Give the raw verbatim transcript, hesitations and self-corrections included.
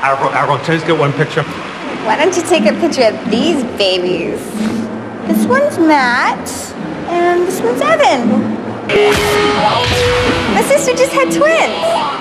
AvriL, AvriL, can I just get one picture? Why don't you take a picture of these babies? This one's Matt, and this one's Evan. My sister just had twins.